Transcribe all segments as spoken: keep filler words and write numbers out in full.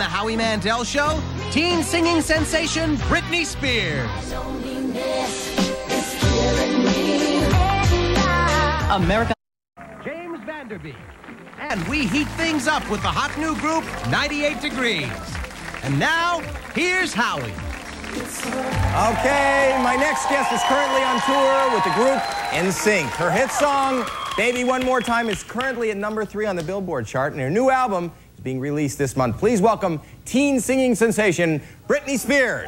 the Howie Mandel Show, teen singing sensation Britney Spears. America. James Vanderbeek. And we heat things up with the hot new group, ninety-eight degrees. And now, here's Howie. Okay, my next guest is currently on tour with the group N Sync. Her hit song, Baby One More Time, is currently at number three on the Billboard chart, and her new album is being released this month. Please welcome teen singing sensation, Britney Spears.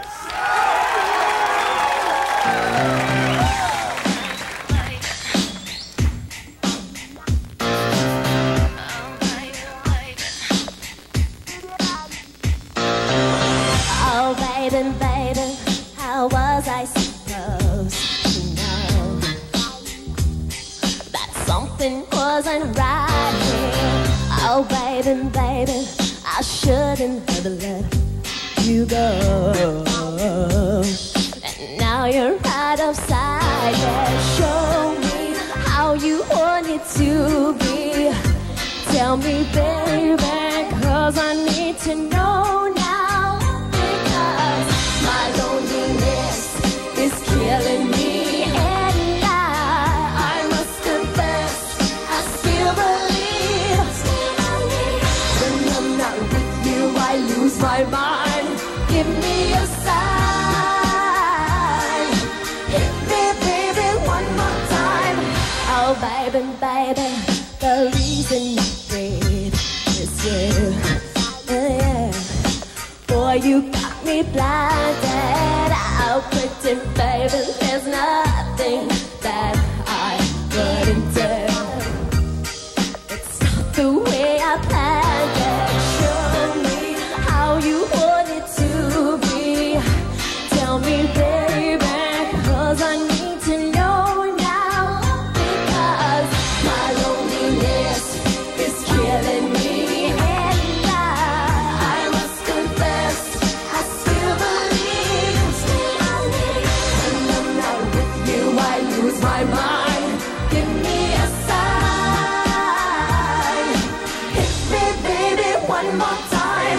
Oh, baby, baby, how was I supposed to know that something wasn't right here? Oh, baby, baby, I shouldn't have let you go. And now you're out of sight. Yeah, show me how you want it to be. Tell me, baby, 'cause I need to know now. My loneliness is killing me, and I, I must confess, I still believe. When I'm not with you, I lose my mind. Give me a sign. Hit me, baby, one more time. Oh, baby, baby, the reason you breathe is you. Oh, yeah. Boy, you got me blinded. Oh, pretty baby, there's nothing that I wouldn't do. It's not the way I planned it. Show me how you want it to be. Tell me, baby, 'cause I need to know now. Because my loneliness is killing me, and I, I must confess, I still believe. When I'm not with you, I lose my mind. Give me a sign. Hit me, baby, one more time.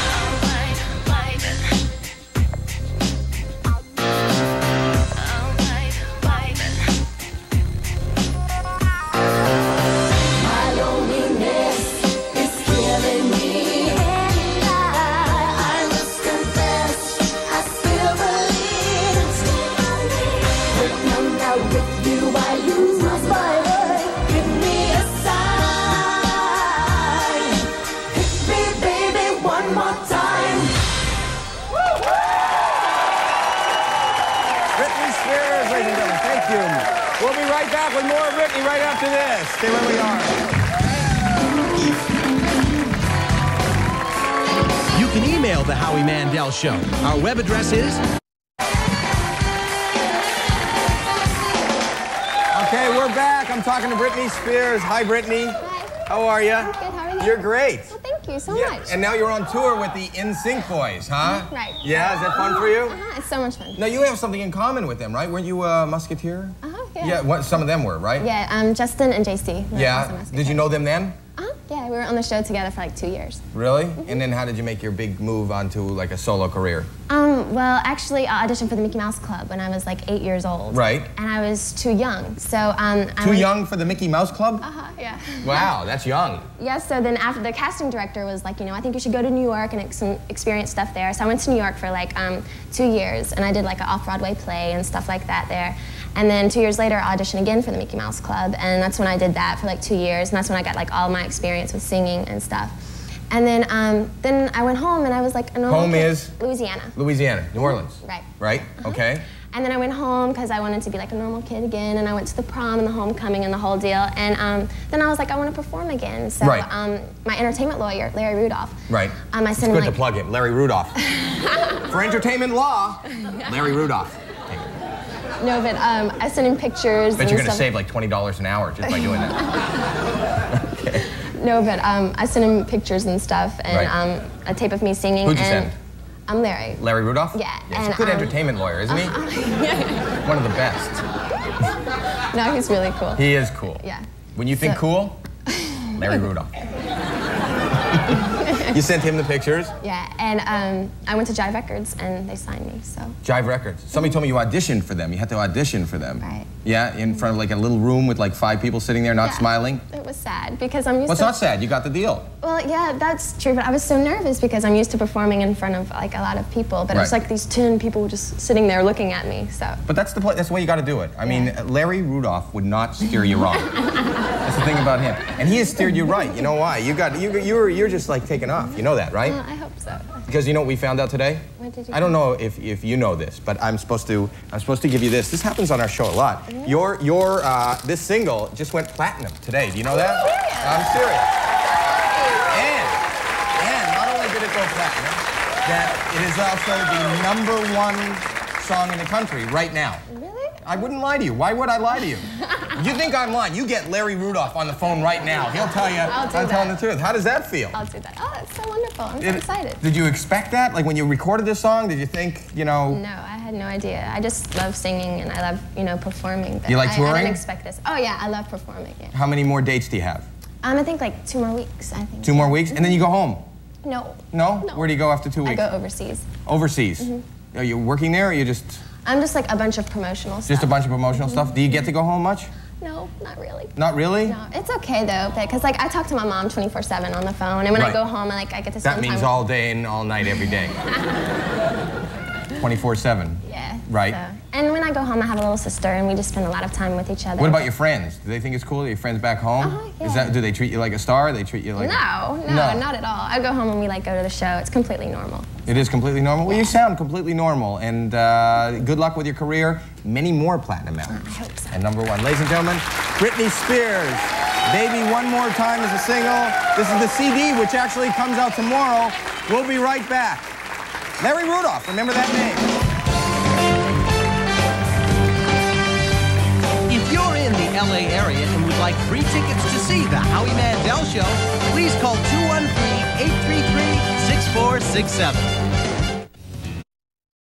My loneliness is killing me, and I, I must confess, I still believe. When I'm not with you, I lose my mind. Give me a sign. Hit me, baby, one more time. Britney Spears, ladies and gentlemen, thank you. We'll be right back with more of Britney right after this. Stay where we are. You can email the Howie Mandel Show. Our web address is... Okay, we're back. I'm talking to Britney Spears. Hi, Britney. Hi. How are you? I'm good. How are you? You're great. Well, thank you so Yeah, much. and now you're on tour with the N Sync boys, huh? Right. Yeah, is that fun for you? Uh-huh. It's so much fun. Now, you have something in common with them, right? Weren't you a Musketeer? Uh-huh. Yeah. Yeah, what, some of them were, right? Yeah. Um, Justin and J C. Yeah. Did you know them then? Uh-huh. Yeah. We were on the show together for like two years. Really? Mm-hmm. And then how did you make your big move onto like a solo career? Um. Well, actually, I auditioned for the Mickey Mouse Club when I was like eight years old. Right. And I was too young. So um. I Too went... young for the Mickey Mouse Club? Uh-huh. Yeah. Wow, that's young. Yeah, so then after the casting director was like, you know, I think you should go to New York and ex experience stuff there. So I went to New York for like um, two years and I did like an off-Broadway play and stuff like that there. And then two years later, I auditioned again for the Mickey Mouse Club, and that's when I did that for like two years, and that's when I got like all my experience with singing and stuff. And then um, then I went home and I was like a normal Home kid. is? Louisiana. Louisiana, New Orleans. Right. Right, Uh-huh. okay. And then I went home because I wanted to be like a normal kid again, and I went to the prom and the homecoming and the whole deal. And um, then I was like, I want to perform again. So right. um, my entertainment lawyer, Larry Rudolph. Right. Um, I it's sent good him, like, to plug him, Larry Rudolph. For entertainment law, Larry Rudolph. No, but um, I sent him pictures. Bet you're going to stuff. save like twenty dollars an hour just by doing that. Okay. No, but um, I sent him pictures and stuff, and Right. um, a tape of me singing. Who'd you and send? I'm Larry. Larry Rudolph? Yeah. yeah he's and, a good um, entertainment lawyer, isn't he? Uh, One of the best. No, he's really cool. He is cool. Yeah. When you think So- cool, Larry Rudolph. You sent him the pictures? Yeah, and um, I went to Jive Records and they signed me, so. Jive Records. Somebody told me you auditioned for them. You had to audition for them. Right. Yeah, in front of like a little room with like five people sitting there not Yeah. smiling? It was sad because I'm used Well, it's to- not sad. You got the deal. Well, yeah, that's true, but I was so nervous because I'm used to performing in front of like a lot of people, but Right. it's like these ten people just sitting there looking at me, so. But that's the pla- that's the way you got to do it. I mean, Yeah. Larry Rudolph would not steer you wrong. That's the thing about him, and he has steered you right. You know why? You got you you're you're just like taking off. You know that, right? Well, I hope so. Because you know what we found out today? What did you I don't find? know if, if you know this, but I'm supposed to I'm supposed to give you this. This happens on our show a lot. Really? Your your uh, this single just went platinum today. Do you know that? Are you serious? I'm serious. And and not only did it go platinum, that it is also the number one song in the country right now. Really? I wouldn't lie to you. Why would I lie to you? You think I'm lying? You get Larry Rudolph on the phone right now. He'll tell you I'll do I'm telling the that. truth. How does that feel? I'll do that. Oh, it's so wonderful. I'm so Did- excited. Did you expect that? Like when you recorded this song, did you think, you know, No, I had no idea. I just love singing and I love, you know, performing. But You like I, I touring? didn't expect this. Oh yeah, I love performing. Yeah. how many more dates do you have? Um, I think like two more weeks. I think. Two more weeks? And then you go home? No. No? No. Where do you go after two I weeks? go overseas. Overseas. Are you working there or are you just, I'm just like a bunch of promotional stuff. just a bunch of promotional stuff? Do you get to go home much? No, not really. Not really? No, it's okay though, because like I talk to my mom twenty-four seven on the phone, and when Right. I go home, I like I get to spend That means time. all day and all night, every day. twenty-four seven. Yeah. Right. so- And when I go home, I have a little sister, and we just spend a lot of time with each other. What about your friends? Do they think it's cool that your friends back home? Uh-huh, Is yeah. that, do they treat you like a star? They treat you like No, a, no, not at all. I go home and we like go to the show. It's completely normal. It is completely normal? Well, you sound completely normal. And uh, good luck with your career. Many more platinum albums. I hope so. And number one. Ladies and gentlemen, Britney Spears. Baby One More Time is a single. This is the C D, which actually comes out tomorrow. We'll be right back. Larry Rudolph, remember that name. If you're in the L A area and would like free tickets to see the Howie Mandel Show, please call two one three, eight three three, six four six seven.